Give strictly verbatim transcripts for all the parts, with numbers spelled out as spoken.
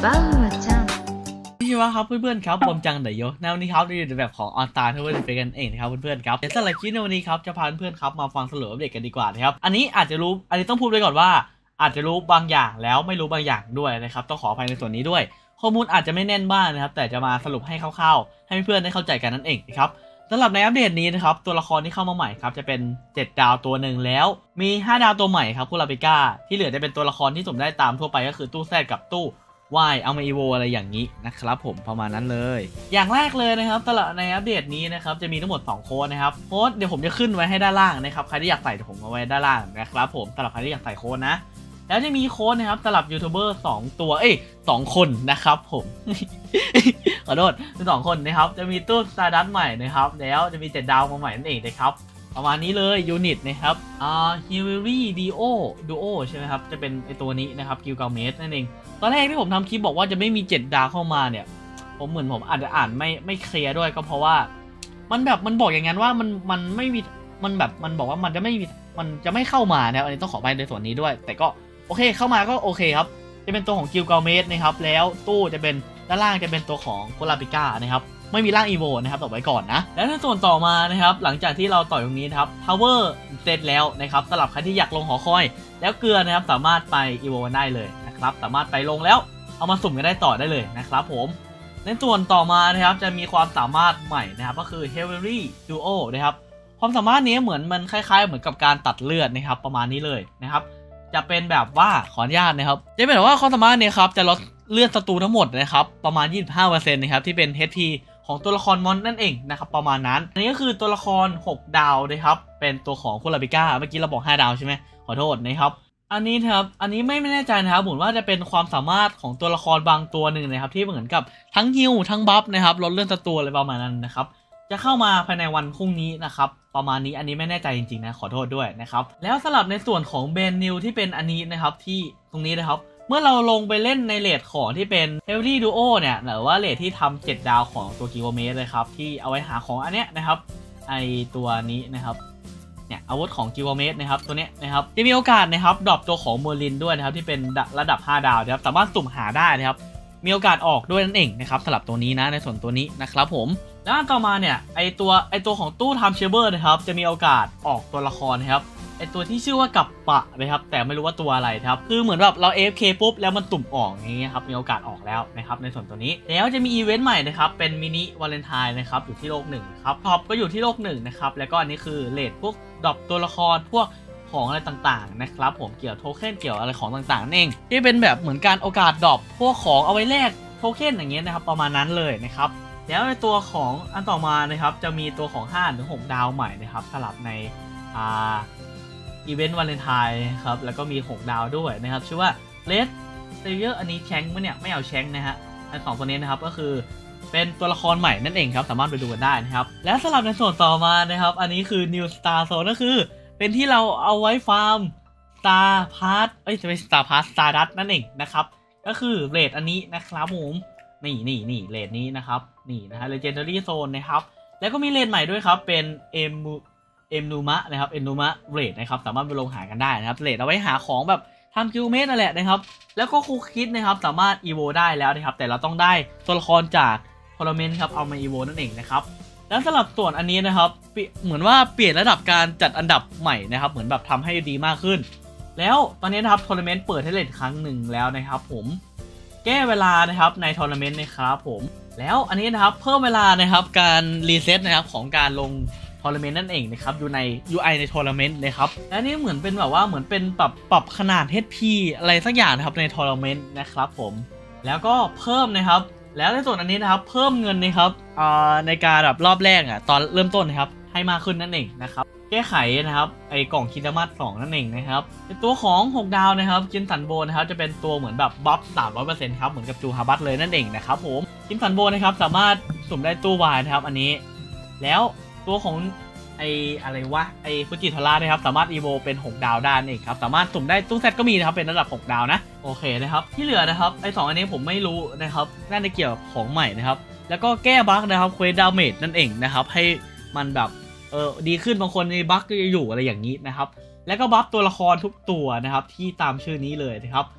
バウアちゃんพี่ว่าครับเพื่อนๆครับผมจังเดโยในวันนี้ครับเราอยู่ในแบบของออนตาทัวร์ดีเฟกันเองนะครับเพื่อนๆครับเดี๋ยวสำหรับคลิปในวันนี้ครับจะพาเพื่อนๆครับมาฟังสรุปอัปเดตกันดีกว่านะครับอันนี้อาจจะรู้อันนี้ต้องพูดไว้ก่อนว่าอาจจะรู้บางอย่างแล้วไม่รู้บางอย่างด้วยนะครับต้องขออภัยในส่วนนี้ด้วยข้อมูลอาจจะไม่แน่นบ้างนะครับแต่จะมาสรุปให้คร่าวๆให้เพื่อนๆได้เข้าใจกันนั่นเองนะครับสำหรับในอัปเดตนี้นะครับตัวละครที่เข้ามาใหม่ครับจะเป็นเจ็ดดาวตัวหนึ่งแล้วมีห้าดาวตัวใหม่ครับคุราปิก้าที่เหลือจะเป็นตัวละครที่สุ่มได้ตามทั่วไปก็คือตู้แซดกับตู้วายเอามาอีโวอะไรอย่างนี้นะครับผมประมาณนั้นเลยอย่างแรกเลยนะครับสำหรับในอัปเดตนี้นะครับจะมีทั้งหมดสองโค้ดนะครับโค้ดเดี๋ยวผมจะขึ้นไว้ให้ด้านล่างนะครับใครที่อยากใส่ผมเอาไว้ด้านล่างนะครับผมสำหรับใครที่อยากใส่โค้ดนะแล้วจะมีโค้ดนะครับสำหรับยูทูบเบอร์สองตัวเอ้ยสองคนนะครับผม ขอโทษเป็นสองคนนะครับจะมีตู้สตาร์ดัสใหม่นะครับแล้วจะมีเจ็ดดาวมาใหม่นั่นเองนะครับประมาณนี้เลยยูนิตนะครับอ่าฮิวรี่ดีโอดูโอใช่ไหมครับจะเป็นไอตัวนี้นะครับกิลกาเมสนั่นเองตอนแรกที่ผมทำคลิปบอกว่าจะไม่มีเจ็ดดาวเข้ามาเนี่ยผมเหมือนผมอาจจะอ่านไม่ไม่เคลียร์ด้วยก็เพราะว่ามันแบบมันบอกอย่างนั้นว่ามันมันไม่มีมันแบบมันบอกว่ามันจะไม่มีมันจะไม่เข้ามานะครับอันนี้ต้องขอไปในส่วนนี้ด้วยแต่ก็โอเคเข้ามาก็โอเคครับจะเป็นตัวของกิลกาเมสนะครับแล้วตู้จะเป็นด้านล่างจะเป็นตัวของโคลาปิก้านะครับไม่มีร่างอีโวนะครับต่อไว้ก่อนนะแล้วในส่วนต่อมานะครับหลังจากที่เราต่อยตรงนี้นะครับทาวเวอร์เสร็จแล้วนะครับสำหรับใครที่อยากลงหอคอยแล้วเกลือนะครับสามารถไปอีโวได้เลยนะครับสามารถไปลงแล้วเอามาสุ่มกันได้ต่อได้เลยนะครับผมในส่วนต่อมานะครับจะมีความสามารถใหม่นะครับก็คือ Heavy Duo นะครับความสามารถนี้เหมือนมันคล้ายๆเหมือนกับการตัดเลือดนะครับประมาณนี้เลยนะครับจะเป็นแบบว่าขออนุญาตนะครับจะเป็นแบบว่าความสามารถนี้ครับจะลดเลือดศัตรูทั้งหมดนะครับประมาณ ยี่สิบห้าเปอร์เซ็นต์ นะครับที่เป็น เอช พี ของตัวละครมอนนั่นเองนะครับประมาณนั้นอันนี้ก็คือตัวละครหกดาวนะครับเป็นตัวของคุราปิก้าเมื่อกี้เราบอกห้าดาวใช่ไหมขอโทษนะครับอันนี้ครับอันนี้ไม่ไม่แน่ใจนะครับเหมือนว่าจะเป็นความสามารถของตัวละครบางตัวหนึ่งนะครับที่เหมือนกับทั้งฮิลทั้งบัฟนะครับลดเลือดศัตรูอะไรประมาณนั้นนะครับจะเข้ามาภายในวันพรุ่งนี้นะครับประมาณนี้อันนี้ไม่แน่ใจจริงๆนะขอโทษด้วยนะครับแล้วสลับในส่วนของเบนนิวที่เป็นอันนี้นะครับที่ตรงนี้นะครับเมื่อเราลงไปเล่นในเรทของที่เป็น Heavy Duo เนี่ยหรือว่าเรทที่ทำเจ็ดดาวของตัวกิโลเมตรเลยครับที่เอาไว้หาของอันเนี้ยนะครับไอตัวนี้นะครับเนี่ยอาวุธของกิโลเมตรนะครับตัวเนี้ยนะครับจะมีโอกาสนะครับดรอปตัวของเมอร์ลินด้วยนะครับที่เป็นระดับห้าดาวนะครับสามารถสุ่มหาได้นะครับมีโอกาสออกด้วยนั่นเองนะครับสำหรับตัวนี้นะในส่วนตัวนี้นะครับผมแล้วต่อมาเนี่ยไอตัวไอตัวของตู้ทำเชเบอร์นะครับจะมีโอกาสออกตัวละครนะครับไอตัวที่ชื่อว่ากับปะนะครับแต่ไม่รู้ว่าตัวอะไรครับคือเหมือนแบบเรา เอ เอฟ เค ปุ๊บแล้วมันตุ่มออกอย่างเงี้ยครับมีโอกาสออกแล้วนะครับในส่วนตัวนี้แล้วจะมีอีเวนต์ใหม่นะครับเป็นมินิวาเลนไทน์นะครับอยู่ที่โลกหนึ่งครับท็อปก็อยู่ที่โลกหนึ่งนะครับแล้วก็อันนี้คือเลทพวกดรอปตัวละครพวกของอะไรต่างๆนะครับผมเกี่ยวโทเค็นเกี่ยวอะไรของต่างๆนั่นเองที่เป็นแบบเหมือนการโอกาสดรอปพวกของเอาไว้แลกโทเค็นอย่างเงี้ยนะครับประมาณนั้นเลยนะครับแล้วในตัวของอันต่อมานะครับจะมีตัวของห้าถึงหกดาวใหม่นะครับสลับในอ่าอีเวนต์วาเลนไทน์ครับแล้วก็มีหกดาวด้วยนะครับชื่อว่าเลสเซเยอร์อันนี้แชงค์มั้ยเนี่ยไม่เอาแชงค์นะฮะอันสองตัวนี้นะครับก็คือเป็นตัวละครใหม่นั่นเองครับสามารถไปดูกันได้นะครับและสลับในส่วนต่อมานะครับอันนี้คือ New Star Zone ก็คือเป็นที่เราเอาไว้ฟาร์ม Star Pass เอ้ยจะเป็น Star Pass Stardust นั่นเองนะครับก็คือเรทอันนี้นะครับผมนี่นี่นี่เรทนี้นะครับนี่นะฮะ Legendary Zone นะครับแล้วก็มีเรทใหม่ด้วยครับเป็น M เอ็มนูมะนะครับเอ็มนูมะเรทนะครับสามารถไปลงหากันได้นะครับเรทเอาไว้หาของแบบทำคิวเมตนั่นแหละนะครับแล้วก็คูคิดนะครับสามารถอีโวได้แล้วนะครับแต่เราต้องได้ตัวละครจากทัวร์นาเมนต์ครับเอามาอีโวนั่นเองนะครับแล้วสำหรับส่วนอันนี้นะครับเหมือนว่าเปลี่ยนระดับการจัดอันดับใหม่นะครับเหมือนแบบทำให้ดีมากขึ้นแล้วตอนนี้นะครับทัวร์นาเมนต์เปิดให้เล่นครั้งหนึ่งแล้วนะครับผมแก้เวลานะครับในทัวร์นาเมนต์นะครับผมแล้วอันนี้นะครับเพิ่มเวลานะครับการรีเซ็ตนะครับของการลงทัวร์นาเมนต์นั่นเองนะครับอยู่ใน ยู ไอ ในทัวร์นาเมนต์นะครับและนี่เหมือนเป็นแบบว่าเหมือนเป็นปรับปรับขนาด เอช พี อะไรสักอย่างนะครับในทัวร์นาเมนต์นะครับผมแล้วก็เพิ่มนะครับแล้วในส่วนอันนี้นะครับเพิ่มเงินนะครับในการแบบรอบแรกอ่ะตอนเริ่มต้นนะครับให้มากขึ้นนั่นเองนะครับแก้ไขนะครับไอกล่องคิดามัสสองนั่นเองนะครับตัวของหกดาวนะครับจินสันโบนะครับจะเป็นตัวเหมือนแบบบัฟ สามร้อยเปอร์เซ็นต์ ครับเหมือนกับจูฮาบัตเลยนั่นเองนะครับผมจินสันโบนะครับสามารถสุ่มได้ตู้วายนะครับอันนี้แล้วตัวของไออะไรวะไอฟูจิทาร่านะครับสามารถอีโวเป็นหกดาวได้เองครับสามารถสุ่มได้ตู้แซดก็มีนะครับเป็นระดับหกดาวนะโอเคนะครับที่เหลือนะครับไอสองอันนี้ผมไม่รู้นะครับน่าจะเกี่ยวกับของใหม่นะครับแล้วก็แก้บั๊กนะครับเควสดาเมจนั่นเองนะครับให้มันแบบเออดีขึ้นบางคนในบั๊กก็จะอยู่อะไรอย่างนี้นะครับแล้วก็บัฟตัวละครทุกตัวนะครับที่ตามชื่อนี้เลยนะครับ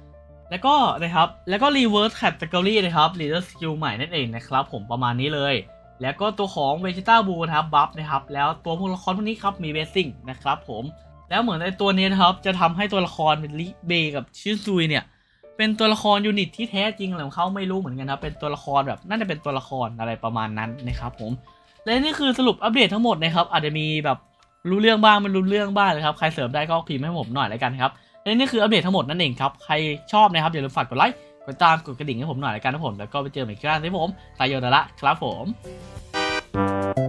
แล้วก็นะครับแล้วก็ reverse category นะครับ leader skill ใหม่นั่นเองนะครับผมประมาณนี้เลยแล้วก็ตัวของ Vegeta Blue นะครับบัฟนะครับแล้วตัวพวกละครพวกนี้ครับมี Blessing นะครับผมแล้วเหมือนในตัวนี้นะครับจะทำให้ตัวละครเป็นลิเบกับชิซุยเนี่ยเป็นตัวละครยูนิตที่แท้จริงอะไรของเขาไม่รู้เหมือนกันครับเป็นตัวละครแบบน่าจะเป็นตัวละครอะไรประมาณนั้นนะครับผมและนี่คือสรุปอัปเดตทั้งหมดนะครับอาจจะมีแบบรู้เรื่องบ้างไม่รู้เรื่องบ้างเลยครับใครเสริมได้ก็พิมพ์ให้ผมหน่อยแล้วกันครับและนี่คืออัปเดตทั้งหมดนั่นเองครับใครชอบนะครับอย่าลืมฝากกดไลค์กดตามกดกระดิ่งให้ผมหน่อยแล้วกันนะผมแล้วก็ไปเจอกันอีกครั้งที่ผมตายโยดะละครับผม